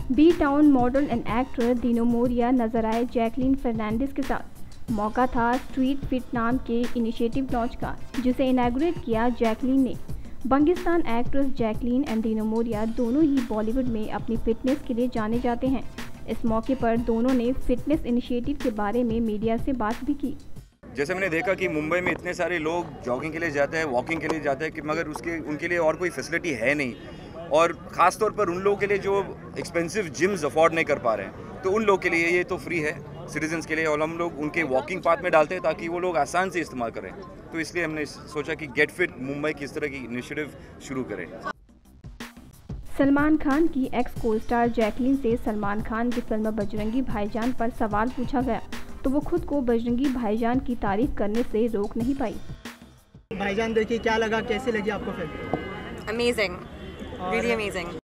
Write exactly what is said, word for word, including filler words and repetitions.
B town model and actor Dino Morea नजर आए Jacqueline Fernandes के साथ। मौका था स्ट्रीट फिट नाम के इनिशिएटिव लॉन्च का, जिसे इनॉग्रेट किया जैकलीन ने। बंगिस्तान actress Jacqueline and Dino Morea दोनों ही बॉलीवुड में अपनी फिटनेस के लिए जाने जाते हैं। इस मौके पर दोनों ने फिटनेस इनिशिएटिव के बारे में मीडिया से बात भी की। जैसे मैंने देखा कि मुंबई में इतने सारे लोग जॉगिंग के लिए जाते हैं, वॉकिंग के लिए जाते हैं, कि मगर उसके उनके लिए और कोई फैसिलिटी है नहीं, और ख़ास तौर पर उन लोगों के लिए जो एक्सपेंसिव जिम्स अफोर्ड नहीं कर पा रहे हैं, तो उन लोगों के लिए ये तो फ्री है सिटीजन्स के लिए, और हम लोग उनके वॉकिंग पाथ में डालते हैं ताकि वो लोग आसान से इस्तेमाल करें। तो इसलिए हमने सोचा कि गेट फिट मुंबई की इस तरह की इनिशिएटिव शुरू करें। सलमान खान की एक्स को स्टार जैकलीन से सलमान खान की फिल्म बजरंगी भाईजान पर सवाल पूछा गया तो वो खुद को बजरंगी भाईजान की तारीफ करने से रोक नहीं पाई। भाईजान देखिए, क्या लगा, कैसी लगी आपको फिल्म? Amazing, really amazing.